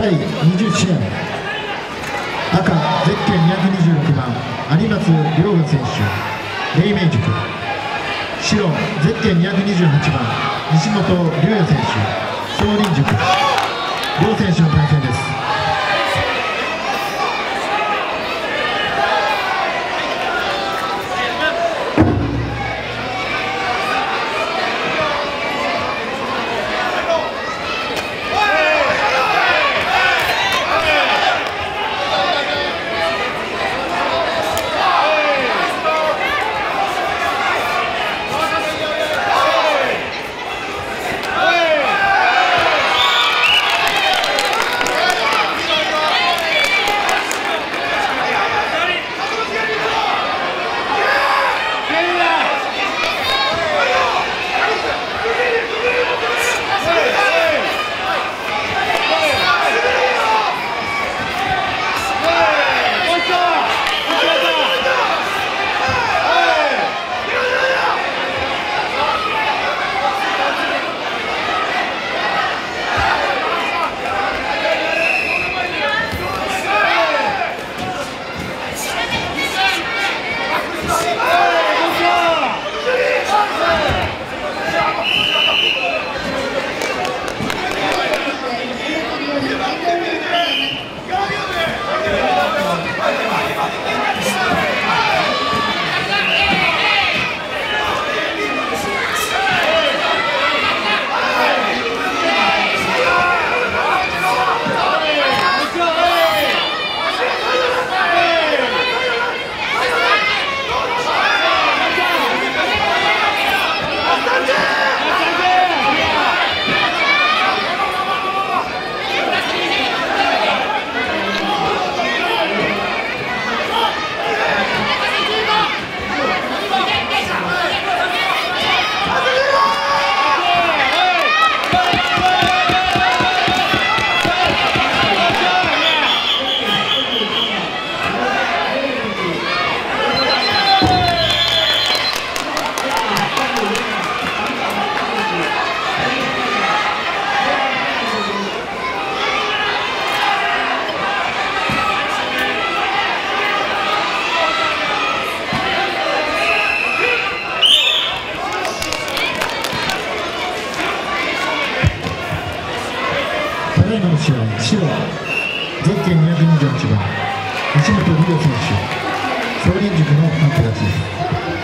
第20試合、赤ゼッケン226番有松亮吾選手、黎明塾。白ゼッケン228番西本龍也選手、総林塾。両選手の対戦です。ただいまの試合、白ゼッケン228番西本理央選手、総林塾の勝ちです。